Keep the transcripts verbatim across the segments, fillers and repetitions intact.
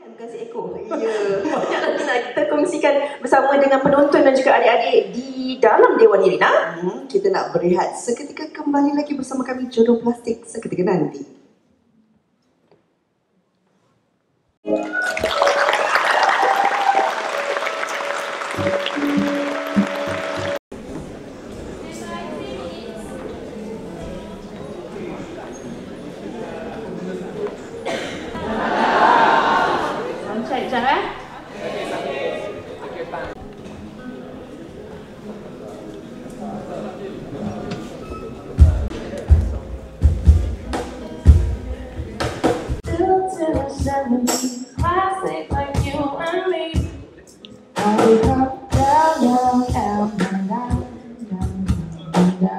Bukan seekor. Ya. Nak kita kongsikan bersama dengan penonton dan juga adik-adik di dalam Dewan Nirina. Hmm, kita nak berehat seketika, kembali lagi bersama kami Jodoh Plastik seketika nanti. Classic like you and me. I will come down, down, down, down, down, down, down.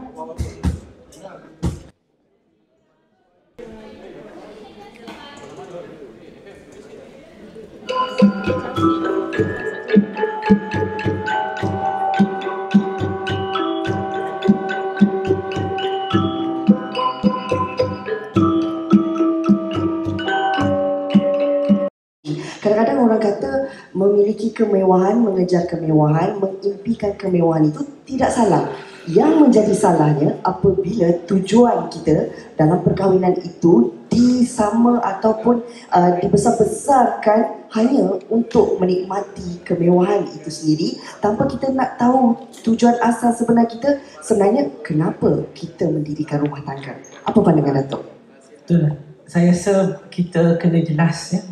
Kadang-kadang orang kata memiliki kemewahan, mengejar kemewahan, mengimpikan kemewahan itu tidak salah. Yang menjadi salahnya apabila tujuan kita dalam perkahwinan itu disama ataupun uh, dibesar-besarkan hanya untuk menikmati kemewahan itu sendiri tanpa kita nak tahu tujuan asal sebenar kita sebenarnya kenapa kita mendirikan rumah tangga. Apa pandangan Datuk? Betul. Saya rasa kita kena jelas ya.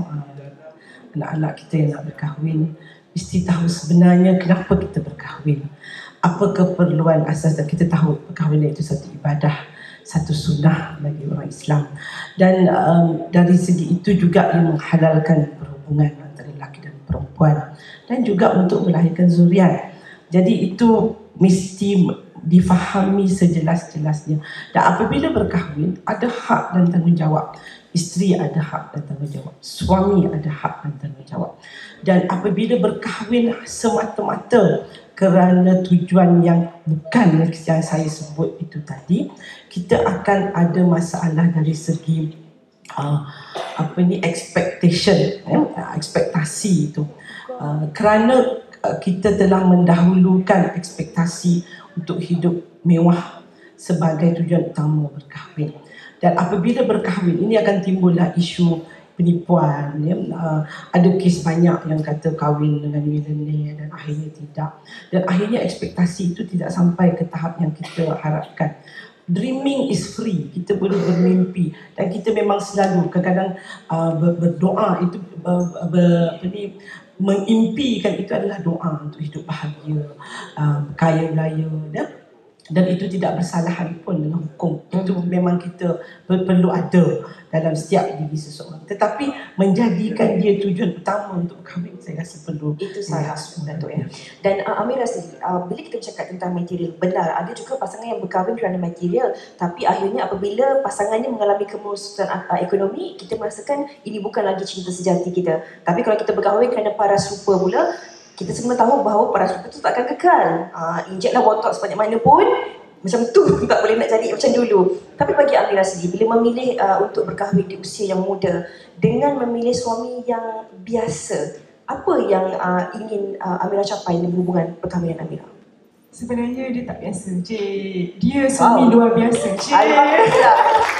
Anak-anak kita yang nak berkahwin mesti tahu sebenarnya kenapa kita berkahwin. Apa keperluan asas, dan kita tahu perkahwinan itu satu ibadah, satu sunnah bagi orang Islam. Dan um, dari segi itu juga ia menghalalkan perhubungan antara lelaki dan perempuan dan juga untuk melahirkan zuriat. Jadi itu mesti difahami sejelas-jelasnya. Dan apabila berkahwin ada hak dan tanggungjawab. Isteri ada hak dan tanggungjawab, suami ada hak dan tanggungjawab. Dan apabila berkahwin semata-mata kerana tujuan yang bukan yang saya sebut itu tadi, kita akan ada masalah dari segi uh, apa ni expectation, eh, ekspektasi itu. Uh, kerana uh, kita telah mendahulukan ekspektasi untuk hidup mewah sebagai tujuan utama berkahwin. Dan apabila berkahwin, ini akan timbullah isu penipuan. Ya. Uh, ada kes banyak yang kata kahwin dengan milenial dan akhirnya tidak. Dan akhirnya ekspektasi itu tidak sampai ke tahap yang kita harapkan. Dreaming is free. Kita boleh bermimpi. Dan kita memang selalu kadang-kadang uh, berdoa itu uh, ber, apa ni, mengimpikan itu adalah doa untuk hidup bahagia, uh, kaya raya. Ya. Dan itu tidak bersalahan pun dengan hukum. Itu memang kita perlu ada dalam setiap diri seseorang. Tetapi menjadikan dia tujuan utama untuk berkahwin, saya rasa perlu. Itu salah Datuk ya. Dan uh, Amira sendiri, uh, bila kita bercakap tentang material, benar ada juga pasangan yang berkahwin kerana material, tapi akhirnya apabila pasangannya mengalami kemerosotan uh, ekonomi, kita merasakan ini bukan lagi cinta sejati kita. Tapi kalau kita berkahwin kerana paras rupa pula, kita semua tahu bahawa paras rupa itu tak akan kekal. Uh, injeklah botox sebanyak mana pun, macam tu tak boleh nak jadi macam dulu. Tapi bagi Amira sendiri, bila memilih uh, untuk berkahwin di usia yang muda dengan memilih suami yang biasa, apa yang uh, ingin uh, Amira capai dalam hubungan perkahwinan Amira? Sebenarnya dia tak biasa, Cik. Dia suami wow. luar biasa, Cik. Alhamdulillah.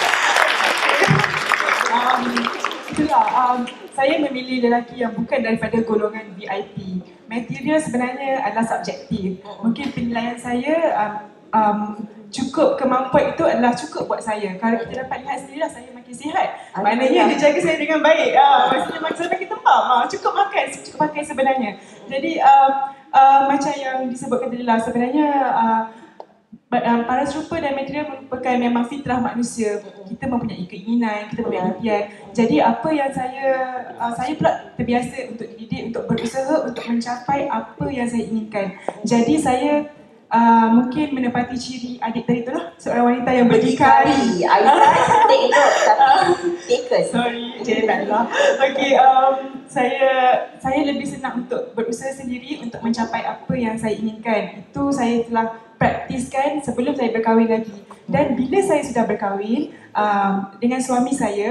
um, itulah, um, saya memilih lelaki yang bukan daripada golongan V I P. Material sebenarnya adalah subjektif. Mungkin penilaian saya um, um, cukup kemampuan itu adalah cukup buat saya. Kalau kita dapat lihat sendirilah, saya makin sihat. Maknanya dia jaga saya dengan baik. Ah, maksudnya maksudnya makin tembam. Ah, cukup makan, cukup pakai sebenarnya. Jadi um, uh, macam yang disebutkan tadi lah, sebenarnya uh, Um, paras rupa dan material merupakan memang fitrah manusia. Kita mempunyai keinginan, kita mempunyai impian. Jadi apa yang saya uh, saya pula terbiasa untuk dididik, untuk berusaha untuk mencapai apa yang saya inginkan. Jadi saya uh, mungkin menepati ciri adik tadi tu lah, seorang wanita yang berdikari. Aisyah take note tapi taken. Sorry, jadi taklah. Okey, um, saya saya lebih senang untuk berusaha sendiri untuk mencapai apa yang saya inginkan. Itu saya telah praktiskan sebelum saya berkahwin lagi. Dan bila saya sudah berkahwin um, dengan suami saya,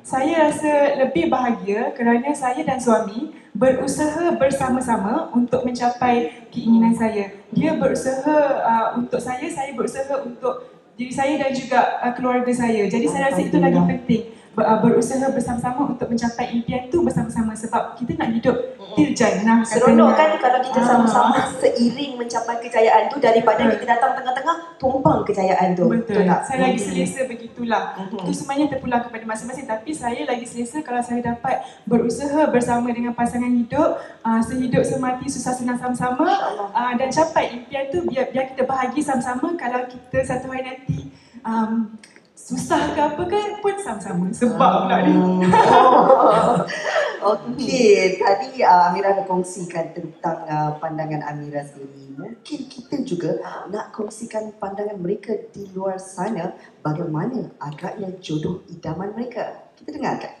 saya rasa lebih bahagia kerana saya dan suami berusaha bersama-sama untuk mencapai keinginan saya. Dia berusaha uh, untuk saya, saya berusaha untuk diri saya dan juga uh, keluarga saya. Jadi saya rasa itu lagi penting. Ber, uh, berusaha bersama-sama untuk mencapai impian tu bersama-sama sebab kita nak hidup til jannah. Seronok kan kalau kita Ah. sama-sama seiring mencapai kejayaan tu daripada Betul. kita datang tengah-tengah tumpang kejayaan tu. Betul. tak? Saya lagi Mhm. selesa begitulah. Mhm. Itu semuanya terpulang kepada masing-masing. Tapi saya lagi selesa kalau saya dapat berusaha bersama dengan pasangan hidup, uh, sehidup semati susah senang sama-sama, InsyaAllah. uh, dan capai impian tu biar, biar kita bahagia sama-sama. Kalau kita satu hari nanti um, susah ke apa ke pun sama-sama. Sebab pula ni. Oh. Okey, tadi uh, Amira dah kongsikan tentang uh, pandangan Amira sendiri. Mungkin kita juga nak kongsikan pandangan mereka di luar sana bagaimana agaknya jodoh idaman mereka. Kita dengarkan.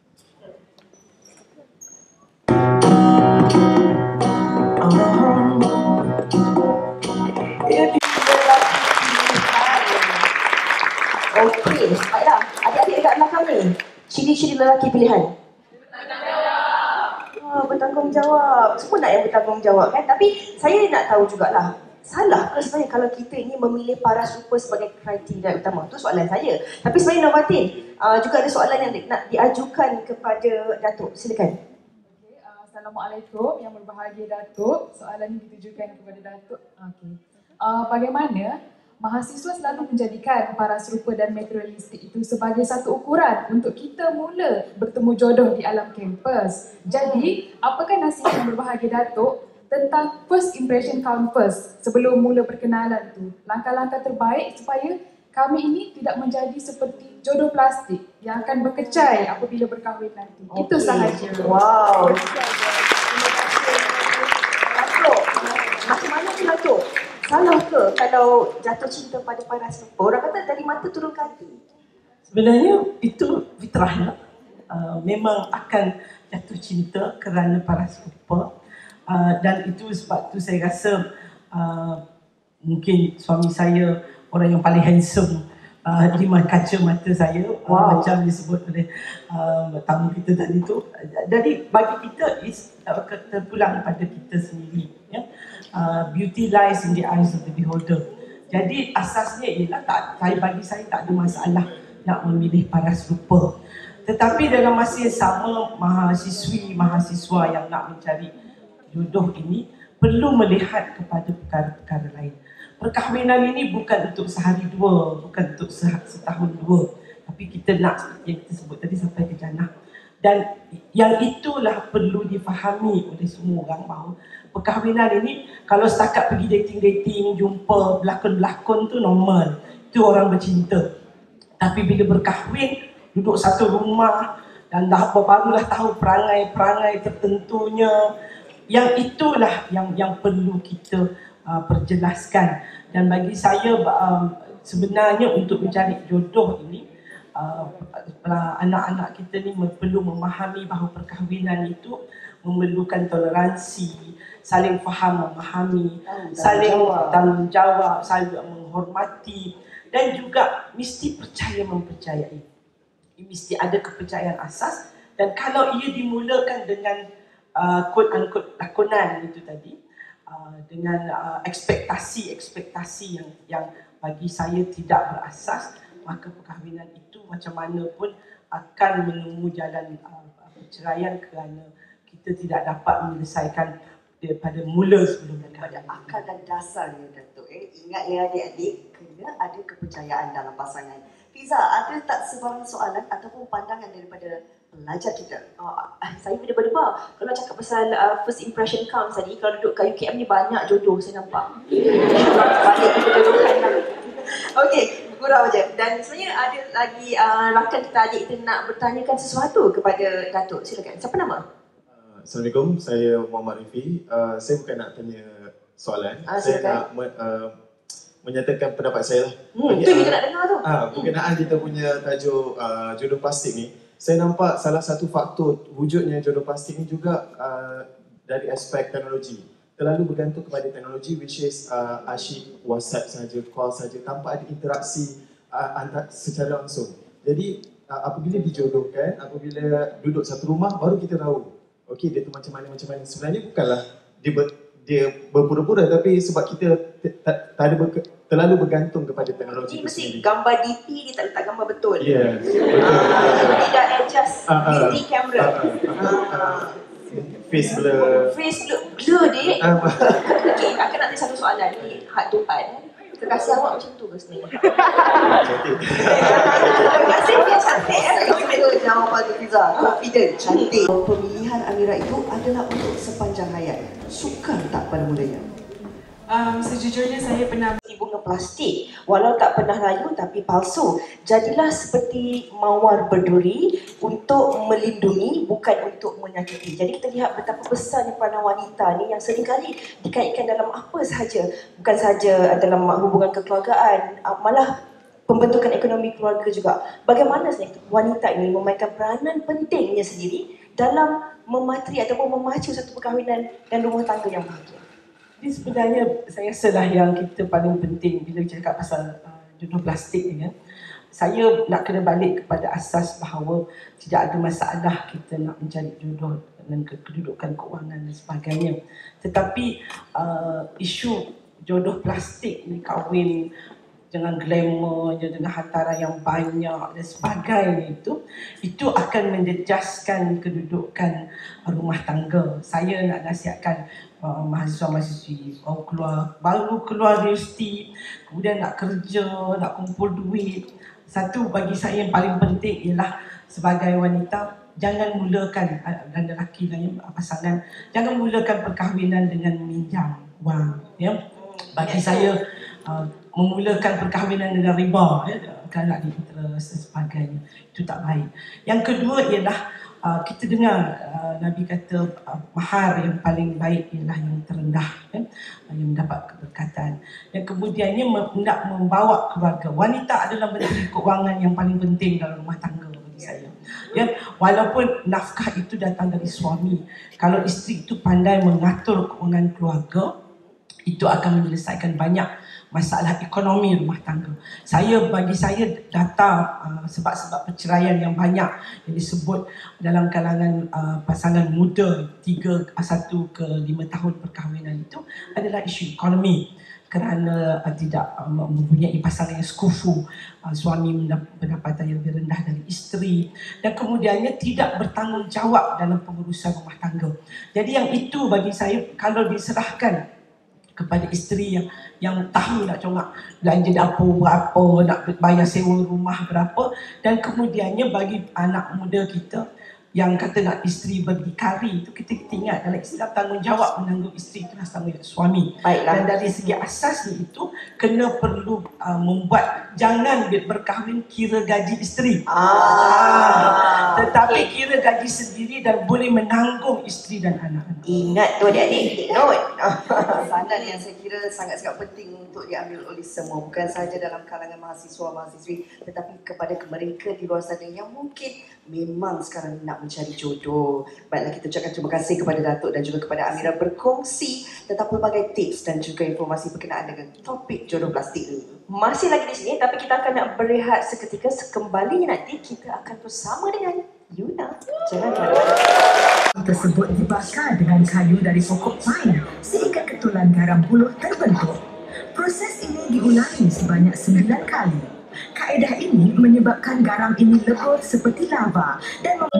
Okey, baiklah. Adik-adik dekat belakang ni, ciri-ciri lelaki pilihan. Ah, bertanggungjawab. Semua nak yang bertanggungjawab kan? Tapi saya nak tahu jugalah, salah ke sebenarnya kalau kita ini memilih paras rupa sebagai kriteria utama? Itu soalan saya. Tapi sebenarnya Novatin, uh, juga ada soalan yang di- nak diajukan kepada Datuk. Silakan. Okey, uh, Assalamualaikum yang berbahagia Datuk. Soalan ini ditujukan kepada Datuk. Okey. Uh, bagaimana mahasiswa selalu menjadikan paras rupa dan materialistik itu sebagai satu ukuran untuk kita mula bertemu jodoh di alam kampus. Jadi, apakah nasihat yang berbahagia Datuk tentang first impression count first sebelum mula perkenalan tu? Langkah-langkah terbaik supaya kami ini tidak menjadi seperti jodoh plastik yang akan berkecai apabila berkahwin nanti. Itu Okey. sahaja. Wow. Itu sahaja. Terima kasih. Datuk, macam mana tu Datuk? Salah ke kalau jatuh cinta pada paras rupa? Orang kata dari mata turun ke hati. Sebenarnya itu fitrahnya. Uh, memang akan jatuh cinta kerana paras rupa. Uh, dan itu sebab tu saya rasa uh, mungkin suami saya orang yang paling handsome uh, di kaca mata saya. Uh, Wow. Macam disebut oleh uh, tamu kita tadi tu. Jadi bagi kita is, uh, terpulang pada kita sendiri. Ya? Uh, beauty lies in the eyes of the beholder. Jadi asasnya ialah tak, saya bagi saya tak ada masalah nak memilih paras rupa. Tetapi dalam masa yang sama, mahasiswi, mahasiswa yang nak mencari jodoh ini perlu melihat kepada perkara-perkara lain. Perkahwinan ini bukan untuk sehari dua, bukan untuk setahun dua. Tapi kita nak seperti yang kita sebut tadi sampai ke jannah. Dan yang itulah perlu difahami oleh semua orang bahawa perkahwinan ini kalau setakat pergi dating-dating, jumpa berlakon-berlakon tu normal. Itu orang bercinta. Tapi bila berkahwin, duduk satu rumah dan dah barulah tahu perangai-perangai tertentunya. Yang itulah yang yang perlu kita uh, perjelaskan. Dan bagi saya uh, sebenarnya untuk mencari jodoh ini, Uh, anak-anak kita ni perlu memahami bahawa perkahwinan itu memerlukan toleransi, saling faham memahami, saling tanggungjawab, saling menghormati dan juga mesti percaya mempercayai. Mesti ada kepercayaan asas dan kalau ia dimulakan dengan uh, quote-unquote lakonan itu tadi, uh, dengan uh, ekspektasi-ekspektasi yang yang bagi saya tidak berasas, maka perkahwinan itu macam mana pun akan menemui jalan uh, perceraian kerana kita tidak dapat menyelesaikan daripada mula sebelum Pada berkahwin. akal dan dasarnya Datuk. Eh. Ingat ya adik-adik, kena ada kepercayaan dalam pasangan. Fiza, ada tak sebarang soalan ataupun pandangan daripada pelajar kita? Uh, saya berdebar-debar. Kalau cakap pasal uh, first impression counts tadi, kalau duduk kat U K M ni banyak jodoh saya nampak. Balik ke jodohan lah. Okey, bergurau je. Dan sebenarnya ada lagi uh, rakan kita adik kita nak bertanyakan sesuatu kepada Datuk. Silakan. Siapa nama? Assalamualaikum, saya Muhammad Rifi. Uh, saya bukan nak tanya soalan. Ah, saya silakan. nak me- uh, menyatakan pendapat saya lah. Hmm, Bagi, tu yang uh, kita nak dengar tu. Ah, berkenaan kita punya tajuk uh, jodoh plastik ni, saya nampak salah satu faktor wujudnya jodoh plastik ni juga uh, dari aspek teknologi. Terlalu bergantung kepada teknologi, which is uh, asyik WhatsApp saja, call saja tanpa ada interaksi uh, antara secara langsung. Jadi uh, apabila dijodohkan, apabila duduk satu rumah, baru kita tahu okey dia tu macam mana macam mana. Sebenarnya bukanlah dia ber, dia berpura-pura, tapi sebab kita tak ada ber, terlalu bergantung kepada teknologi Jadi itu mesti sendiri. gambar D P dia tak letak gambar betul. Ya, yeah, betul. Tidak adjust Ah, ah. D P camera. Ah, ah, ah. Face blur. Face blur, blur dek. Ah, Okey, aku nak tanya satu soalan ni, hak Tuhan. Kekasih awak macam tu ke sebenarnya? cantik. Kekasih dia cantik eh? Itu jawapan tu Fiza, confident, cantik. Pemilihan Amira itu adalah untuk sepanjang hayat. Sukar tak pada mulanya? Um, sejujurnya saya pernah Bunga plastik, walau tak pernah layu tapi palsu. Jadilah seperti mawar berduri untuk melindungi, bukan untuk menyakiti. Jadi kita lihat betapa besarnya peranan wanita ni yang seringkali dikaitkan dalam apa sahaja. Bukan sahaja dalam hubungan kekeluargaan, malah pembentukan ekonomi keluarga juga. Bagaimana sebenarnya wanita ini memainkan peranan pentingnya sendiri dalam mematri ataupun memacu satu perkahwinan dan rumah tangga yang bahagia. Ini sebenarnya saya rasa lah yang kita paling penting bila cakap pasal uh, jodoh plastik ni kan. Saya nak kena balik kepada asas bahawa tidak ada masalah kita nak mencari jodoh dan kedudukan keuangan dan sebagainya. Tetapi uh, isu jodoh plastik ni, kahwin dengan glamour, dengan hantaran yang banyak dan sebagainya itu, itu akan menjejaskan kedudukan rumah tangga. Saya nak nasihatkan uh, mahasiswa-mahasiswi baru keluar, baru keluar universiti, kemudian nak kerja, nak kumpul duit. Satu bagi saya yang paling penting ialah sebagai wanita, jangan mulakan, dan lelaki lain pasangan, jangan mulakan perkahwinan dengan meminjam wang. Ya? Bagi saya, uh, memulakan perkahwinan dengan riba, ya, kalau di interest dan sebagainya, itu tak baik. Yang kedua ialah uh, kita dengar uh, Nabi kata uh, mahar yang paling baik ialah yang terendah, ya, yang mendapat keberkatan. Yang kemudiannya hendak membawa keluarga. Wanita adalah menteri keuangan yang paling penting dalam rumah tangga bagi saya. Ya, walaupun nafkah itu datang dari suami, kalau isteri itu pandai mengatur keuangan keluarga, itu akan menyelesaikan banyak masalah ekonomi rumah tangga. Saya, bagi saya, data uh, sebab-sebab perceraian yang banyak yang disebut dalam kalangan uh, pasangan muda tiga satu ke lima tahun perkahwinan itu adalah isu ekonomi. Kerana uh, tidak uh, mempunyai pasangan yang sekufu, uh, suami mendapat pendapatan yang lebih rendah dari isteri, dan kemudiannya tidak bertanggungjawab dalam pengurusan rumah tangga. Jadi yang itu bagi saya, kalau diserahkan kepada isteri yang yang tahu nak congak belanja dapur berapa, nak bayar sewa rumah berapa, dan kemudiannya bagi anak muda kita yang kata nak isteri berdikari itu, kita, kita ingat dalam Islam tanggungjawab menanggung isteri itu adalah tanggungjawab suami. Baiklah. Dan dari segi asasnya itu kena perlu uh, membuat, jangan berkahwin kira gaji isteri. Ah, Tetapi okay. kira gaji sendiri dan boleh menanggung isteri dan anak-anak. Ingat tu adik-adik, take note. Sadan yang saya kira sangat-sangat penting untuk diambil oleh semua, bukan sahaja dalam kalangan mahasiswa-mahasiswi, tetapi kepada mereka di luar sana yang mungkin memang sekarang nak mencari jodoh. Baiklah, kita ucapkan terima kasih kepada Datuk dan juga kepada Amira berkongsi tentang pelbagai tips dan juga informasi berkenaan dengan topik jodoh plastik ini. Masih lagi di sini, tapi kita akan nak berehat seketika. Sekembalinya nanti kita akan bersama dengan Yuna. Jangan kemana-mana. Tersebut dibakar dengan kayu dari pokok pine sehingga ketulan garam buluh terbentuk. Proses ini diulangi sebanyak sembilan kali. Kaedah ini menyebabkan garam ini lebur seperti lava dan mem-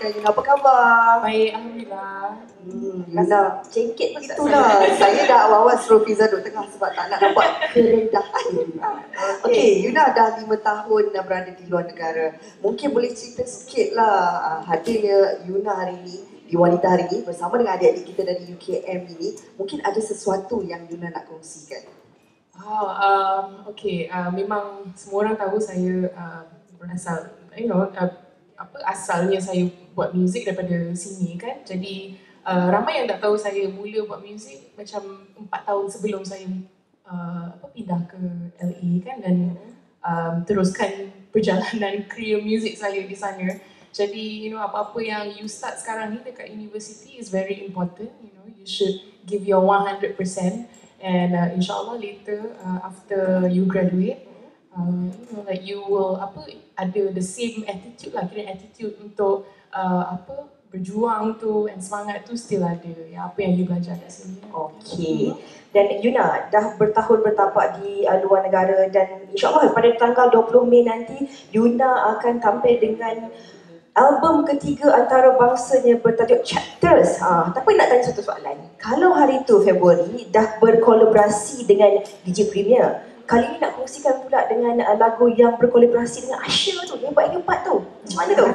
dengan Yuna. Apa khabar? Baik, Alhamdulillah. Hmm, Yuna, Cengkit pun tak itulah. Saya dah awal-awal suruh Fiza duduk tengah sebab tak nak nampak kerendahan Yuna. Okey, Yuna dah lima tahun dah berada di luar negara. Mungkin boleh cerita sikit lah hadirnya Yuna hari ini di Wanita Hari ini bersama dengan adik-adik kita dari U K M ini. Mungkin ada sesuatu yang Yuna nak kongsikan. Wow, um, okay. Uh, memang semua orang tahu saya uh, berasal, you know, uh, apa asalnya saya buat muzik daripada sini kan. Jadi uh, ramai yang tak tahu saya mula buat muzik macam empat tahun sebelum saya uh, apa pindah ke L A kan, dan um, teruskan perjalanan career muzik saya di sana. Jadi, you know, apa-apa yang you start sekarang ni dekat university is very important. You know, you should give your one hundred percent. And uh, insyaAllah later uh, after you graduate, uh, you know, like you will apa ada the same attitude lah, kira attitude untuk uh, apa berjuang tu and semangat tu still ada. Ya, apa yang you belajar kat sini. Okey. Dan Yuna dah bertahun bertapak di uh, luar negara dan insyaAllah pada tanggal dua puluh Mei nanti Yuna akan tampil dengan album ketiga antarabangsanya bertajuk Chapters. Ha, tapi nak tanya satu soalan. Kalau hari tu Februari dah berkolaborasi dengan D J Premier, kali ni nak kongsikan pula dengan uh, lagu yang berkolaborasi dengan Asher tu, hebat-hebat tu. Macam mana tu?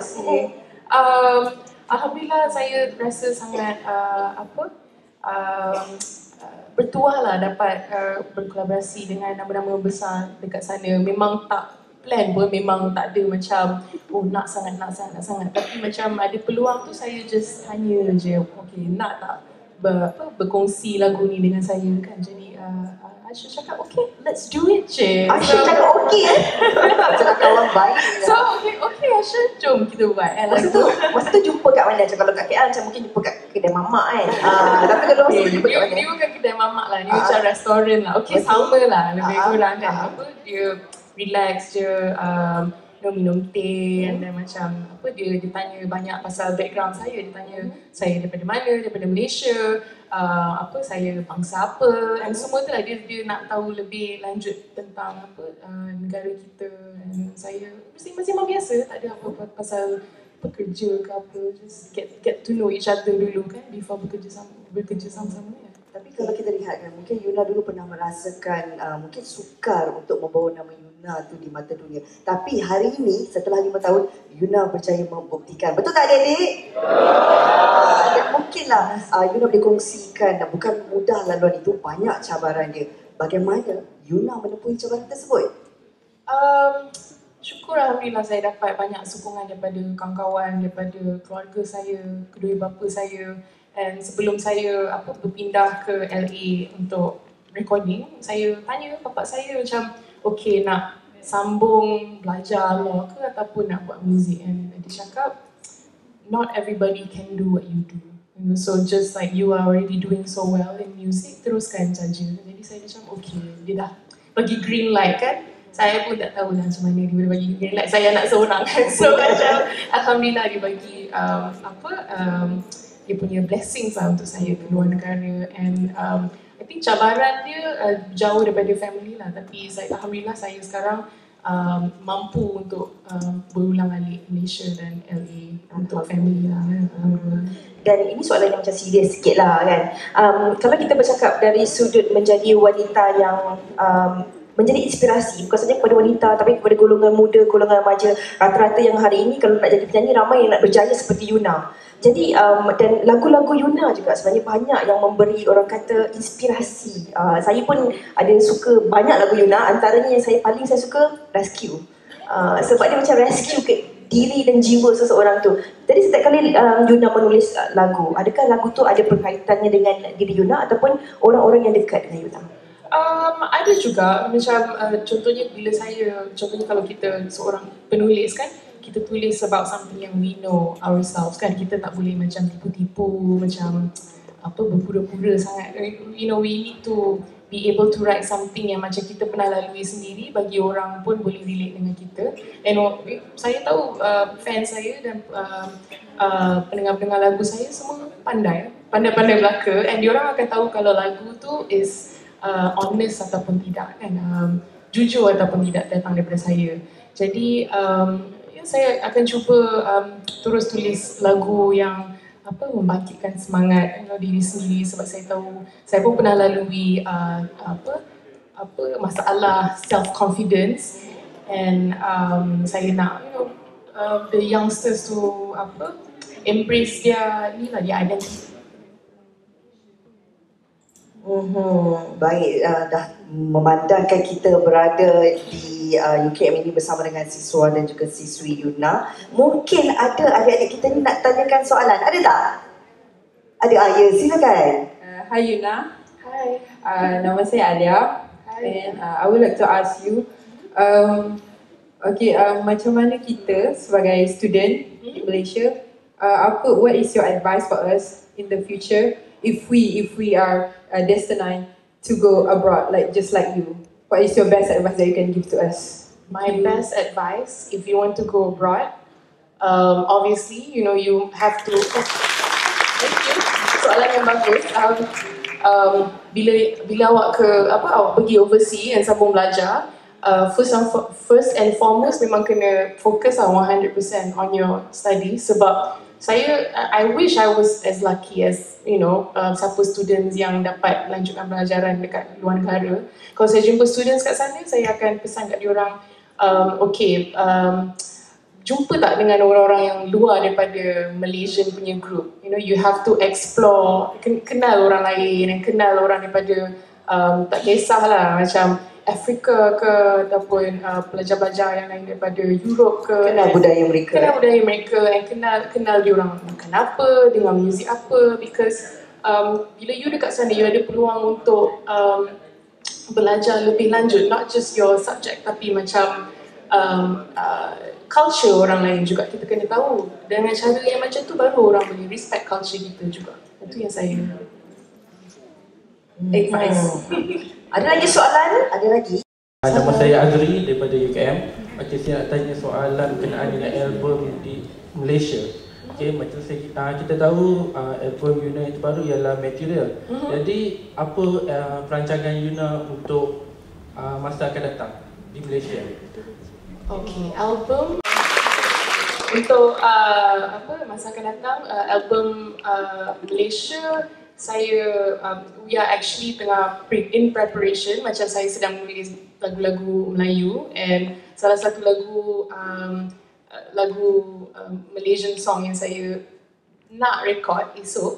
Um, Alhamdulillah saya rasa sangat uh, apa um, uh, bertuah lah dapat uh, berkolaborasi dengan nama-nama besar dekat sana. Memang tak plan pun, memang tak ada macam oh nak sangat, nak sangat, nak sangat. Tapi macam ada peluang tu saya just tanya je, okay nak tak ber, apa, berkongsi lagu ni dengan saya kan. Jadi uh, Asher cakap okay, let's do it je. Asher cakap okey eh? Macam kawan baik. So okay, okay Asher, jom kita buat eh, Masa lagu. tu, masa tu jumpa kat mana? Macam kalau kat K L macam mungkin jumpa kat kedai mamak kan. Ah, tapi kalau masa tu Okay, jumpa kat dia, mana? dia bukan kedai mamak lah, dia Ah. macam restoran lah. Okay, Betul. sama lah lebih Ah. kurang kan. Ah. Apa, dia relax je, um, you know, minum teh and then macam apa dia dia tanya banyak pasal background saya. Dia tanya saya daripada mana, daripada Malaysia, uh, apa saya bangsa apa, and semua tu lah dia dia nak tahu lebih lanjut tentang apa uh, negara kita. And saya masing-masing biasa, tak ada apa-apa pasal pekerja ke apa, just get get to know each other dulu kan before bekerja sama bekerja sama-sama ya. Tapi kalau kita lihat kan, mungkin Yuna dulu pernah merasakan uh, mungkin sukar untuk membawa nama Yuna tu di mata dunia. Tapi hari ini setelah lima tahun, Yuna berjaya membuktikan. Betul tak adik-adik? Uh, dan mungkinlah uh, Yuna boleh kongsikan, uh, bukan mudah laluan itu, banyak cabaran dia. Bagaimana Yuna menempuhi cabaran tersebut? Um, syukur Alhamdulillah saya dapat banyak sokongan daripada kawan-kawan, daripada keluarga saya, kedua bapa saya. And sebelum saya apa berpindah ke L A untuk recording, saya tanya bapak saya macam, okay nak sambung belajar law ke ataupun nak buat muzik. And dia cakap, not everybody can do what you do. You know, so just like you are already doing so well in music, teruskan saja. Jadi saya macam okay, dia dah bagi green light kan. Saya pun tak tahu lah macam mana dia boleh bagi green light. Saya anak seorang kan. So macam Alhamdulillah dia bagi um, apa um, dia punya blessings lah untuk saya ke luar negara. And um, I think cabaran dia uh, jauh daripada family lah. Tapi saya, Alhamdulillah saya sekarang um, mampu untuk um, berulang alik Malaysia dan L A untuk family lah. Alhamdulillah. Dan ini soalan yang macam serius sikit lah kan. Um, kalau kita bercakap dari sudut menjadi wanita yang um, menjadi inspirasi, bukan saja kepada wanita tapi kepada golongan muda, golongan remaja, rata-rata yang hari ini kalau nak jadi penyanyi ramai yang nak berjaya seperti Yuna. Jadi um, dan lagu-lagu Yuna juga sebenarnya banyak yang memberi orang kata inspirasi. Uh, saya pun ada suka banyak lagu Yuna, antaranya yang saya paling saya suka Rescue. Uh, sebab dia macam rescue ke diri dan jiwa seseorang tu. Jadi setiap kali um, Yuna menulis uh, lagu, adakah lagu tu ada berkaitannya dengan diri Yuna ataupun orang-orang yang dekat dengan Yuna? Um, ada juga macam uh, contohnya bila saya, contohnya kalau kita seorang penulis kan, kita tulis about something yang we know ourselves kan, kita tak boleh macam tipu-tipu, macam apa berpura-pura sangat. You know, we need to be able to write something yang macam kita pernah lalui sendiri, bagi orang pun boleh relate dengan kita. And saya tahu uh, fans saya dan uh, uh, pendengar-pendengar lagu saya semua pandai, pandai-pandai belaka, and diorang akan tahu kalau lagu tu is uh, honest ataupun tidak kan, um, jujur ataupun tidak datang daripada saya. Jadi um, ya, saya akan cuba um, terus tulis lagu yang apa membangkitkan semangat you know, diri sendiri, sebab saya tahu saya pun pernah lalui uh, apa apa masalah self confidence, and um, saya nak you know uh, the youngsters to apa embrace dia ni lah, dia identity. Hmm, baik, uh, dah memandangkan kita berada di uh, U K M ini bersama dengan siswa dan juga siswi Yuna. Mungkin ada adik-adik kita ni nak tanyakan soalan, ada tak? Ada, ah, ya, silakan. Uh, hi Yuna. Hi. Uh, nama saya Alia. Hi. And uh, I would like to ask you, um, okay, uh, macam mana kita sebagai student di Malaysia, uh, apa, what is your advice for us in the future if we if we are uh, destined to go abroad, like just like you? What is your best advice that you can give to us? My best advice, if you want to go abroad, um, obviously, you know, you have to. Thank you. Soalan yang bagus. Um, um, bila bila awak ke apa awak pergi overseas dan sambung belajar, uh, first and fo- first and foremost memang kena fokus lah one hundred percent on your study, sebab saya I wish I was as lucky as you know uh, siapa students yang dapat melanjutkan pelajaran dekat luar negara. Kalau saya jumpa students kat sana, saya akan pesan kat diorang, um, okay, um, jumpa tak dengan orang-orang yang luar daripada Malaysian punya group. You know, you have to explore, kenal orang lain dan kenal orang daripada um, tak kisahlah macam Afrika ke ataupun uh, pelajar-pelajar yang lain daripada Europe ke, Kenal budaya mereka. kenal budaya mereka dan kenal kenal diorang makan apa, dengar muzik apa, because um, bila you dekat sana, you ada peluang untuk um, belajar lebih lanjut, not just your subject tapi macam um, uh, culture orang lain juga kita kena tahu. Dengan cara yang macam tu baru orang boleh respect culture kita juga. Itu yang saya advice. Hmm. Ada lagi soalan? Ada lagi? Nama saya Azri daripada U K M. Okey, saya nak tanya soalan berkenaan dengan album di Malaysia. Okey, macam saya, uh, kita tahu uh, album Yuna yang terbaru ialah Material. Mm-hmm. Jadi apa uh, perancangan Yuna untuk uh, masa akan datang di Malaysia? Okey, album untuk uh, apa masa akan datang, uh, album uh, Malaysia, saya um, we are actually tengah pre- in preparation. Macam saya sedang menulis lagu-lagu Melayu, and salah satu lagu um, lagu um, Malaysian song yang saya nak record esok.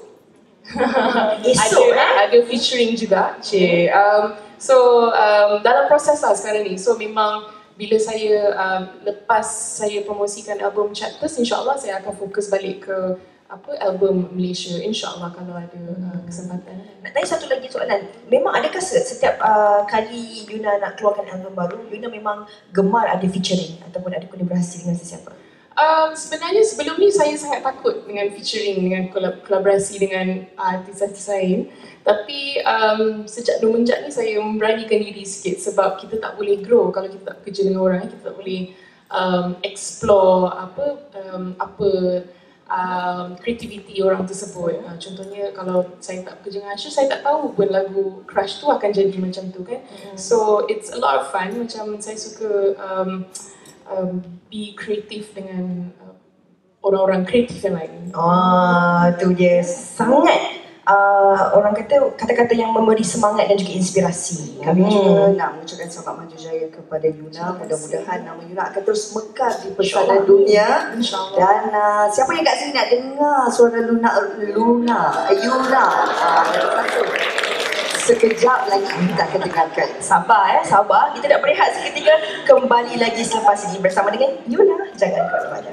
Esok, ada, eh? ada featuring juga, cik. Um, so um, dalam proses lah sekarang ni. So memang bila saya um, lepas saya promosikan album Chapters, insyaAllah saya akan fokus balik ke apa album Malaysia, insyaAllah kalau ada uh, kesempatan. Nak tanya satu lagi soalan, memang adakah setiap uh, kali Yuna nak keluarkan album baru, Yuna memang gemar ada featuring ataupun ada kolaborasi dengan sesiapa? Um, sebenarnya sebelum ni saya sangat takut dengan featuring, dengan kolab- kolaborasi dengan artis-artis lain. Tapi um, sejak semenjak ni saya memberanikan diri sikit, sebab kita tak boleh grow kalau kita tak kerja dengan orang, kita tak boleh um, explore apa um, apa Um, creativity orang tersebut. Uh, contohnya kalau saya tak kerja dengan Ashu, saya tak tahu pun lagu Crush tu akan jadi macam tu kan. Mm. So it's a lot of fun. Macam saya suka um, um, be creative dengan uh, orang-orang kreatif yang lain. Ah, tu dia sangat uh, orang kata kata-kata yang memberi semangat dan juga inspirasi. Kami Hmm. juga nak mengucapkan selamat maju jaya kepada Yuna. Mudah-mudahan nama Yuna akan terus mekar di pesada dunia. InsyaAllah. Dan uh, siapa yang kat sini nak dengar suara Luna, Luna, Yuna, uh, sekejap lagi kita akan dengarkan. Sabar eh, sabar. Kita nak berehat seketika, kembali lagi selepas ini bersama dengan Yuna. Jangan ke mana-mana.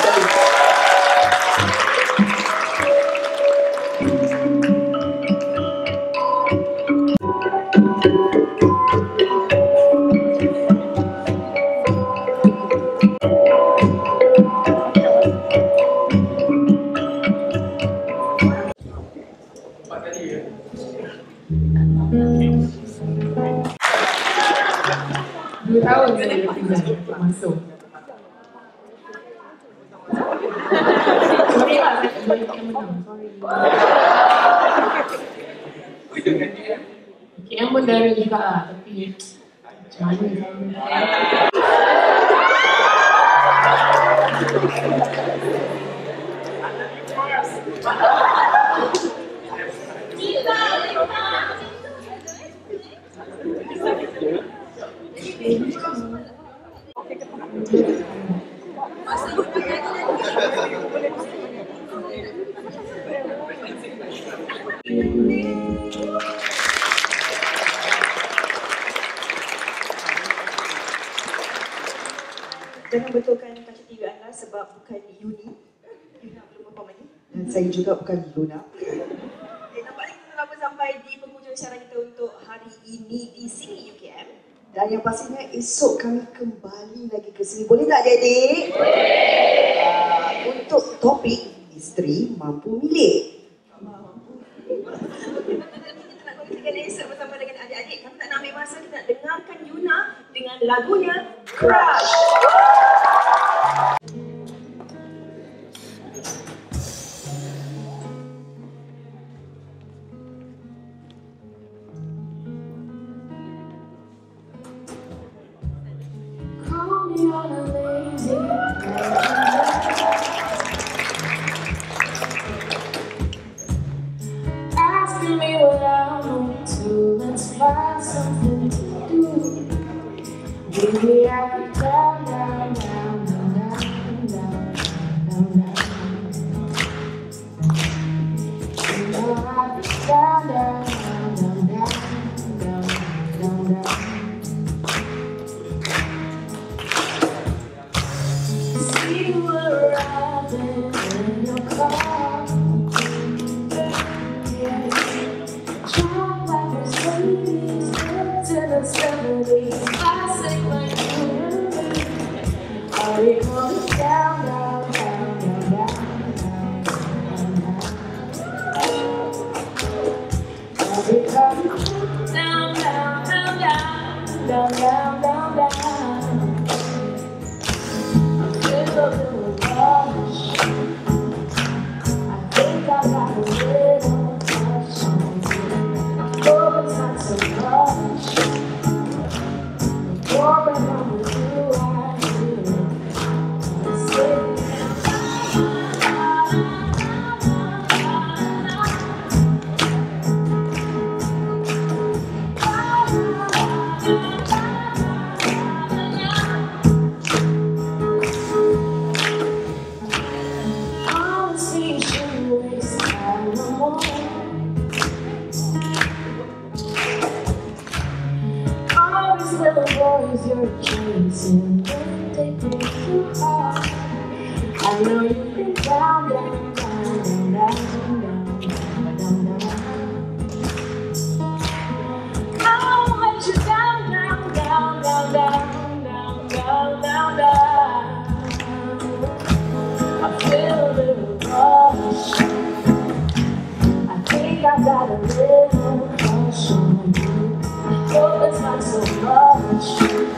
Dua tahun saya tinggal untuk masuk. Sorry lah, saya tak boleh menang. Sorry. K M pun dara juga lah, tapi macam mana saya Jangan betulkan kaca T V anda sebab bukan Uni. Yuna belum perform lagi. Dan saya juga bukan Luna. Okay, nampaknya kita telah sampai di penghujung acara kita untuk hari ini di sini U K M. Dan yang pastinya esok kami kembali lagi ke sini. Boleh tak adik-adik? Uh, untuk topik isteri mampu milik. Esok bersama dengan adik-adik, kami tak nak ambil masa, kita nak dengarkan Yuna dengan lagunya Crush. Call me on a lazy asking me what I want to, let's find something to do. Maybe I could down, down, down, down, down, down, down. You know I could down, down, down, down, down, down, down. See you arriving in your car. Drive like Mercedes, lived in the seventies, classic like you and me. Are we going down, down, down, down, down, down, down? Are we coming down, down, down, down, down, down, down, down? I feel a little rush. I think I got a little touch on you. Oh, it's not so much. Pouring on with you, I do. Honestly, you shouldn't waste time no more. All these little boys you're chasing, when they break your heart. I know you've been down, down, down, down, down, down, down, down. I won't let you down, down, down, down, down, down, down, down, down. I feel a little rush. I think I got a little crush on you. Oh, it's not so much.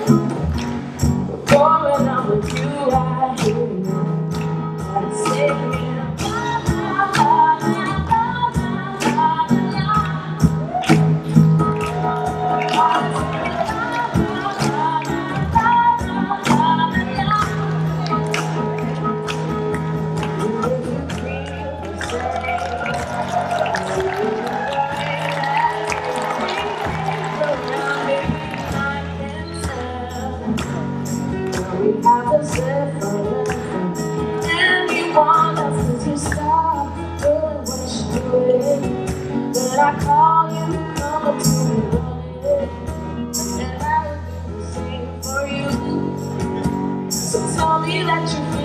Pouring on with you, I hear you. I'm singing. We have to sit forever. Anyone else since you stop doing what you're doing. When I call you, come up to me running. And I would do the same for you. So tell me that you